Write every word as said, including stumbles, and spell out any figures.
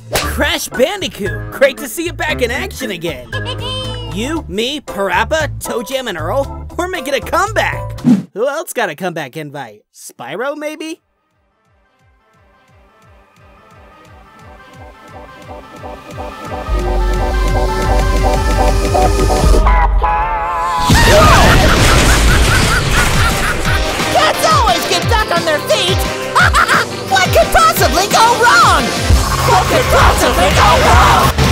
Crash Bandicoot! Great to see you back in action again! You, me, Parappa, ToeJam, and Earl? We're making a comeback! Who else got a comeback invite? Spyro, maybe? Cats always get back on their feet! What could possibly go wrong? What could possibly go wrong?